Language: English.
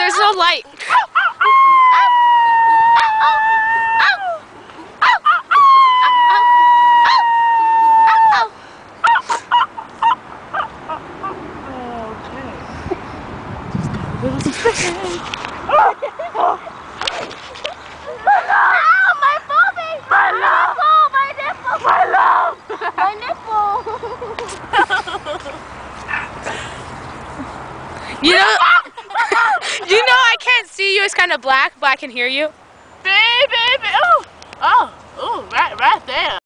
There's no light. You know, I can't see you. It's kind of black, but I can hear you. Baby, oh, right there.